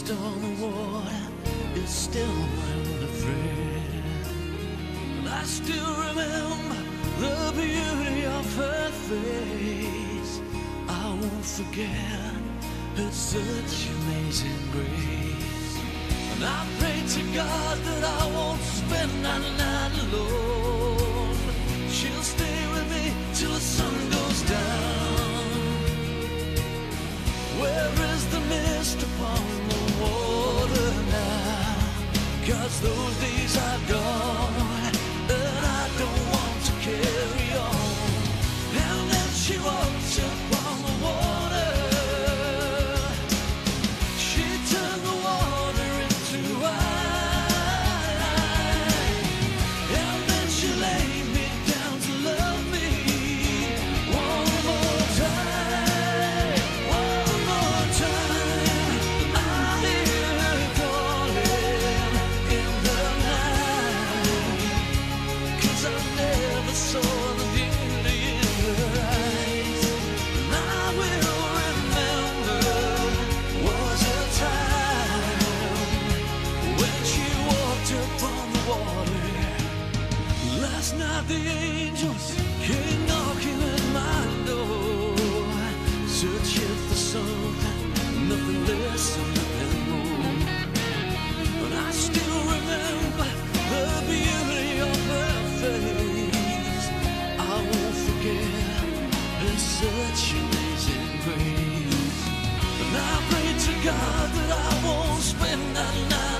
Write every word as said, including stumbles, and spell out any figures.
lost on the water is still my only friend. And I still remember the beauty of her face. I won't forget her such amazing grace. And I pray to God that I won't spend that night alone. She'll stay with me till the sun goes down. Where is the mist upon the water now? 'Cause those days are gone, and I don't want to carry on. And then she walks upon the water. She turned the water into wine. And then she laid me down to love me one more time. One more time. I hear her calling in the night. 'Cause I never saw the beauty in her eyes. And I will remember was a time when she walked upon the water. Last night the angels came knocking at my door, searching for something, nothing less and nothing more. But I still remember the beauty of her face. I won't forget her such amazing grace. And I pray to God that I won't spend that night